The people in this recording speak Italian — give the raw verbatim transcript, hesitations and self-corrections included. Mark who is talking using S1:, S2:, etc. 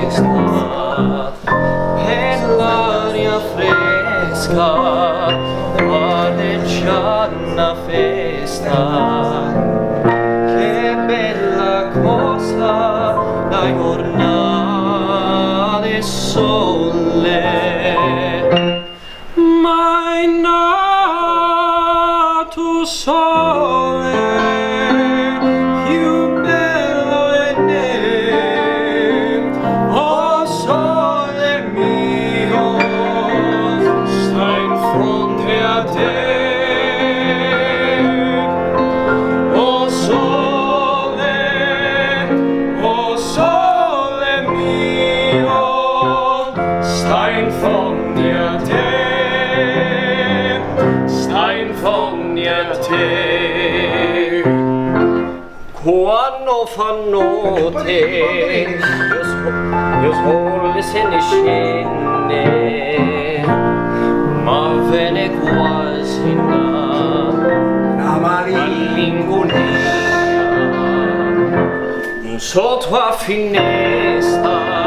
S1: festa e l'aria fresca pareggia una festa. Che bella cosa dai giornate sole, ma è nato sole più bello e ne. O sole mio, sta in fronte a te. O sole, o sole mio, sta in fondo a te, sta in fondo a te. Quando fa notte io, so, io sole se ne scende, ma ve ne quasi una malinconia sotto a finestra.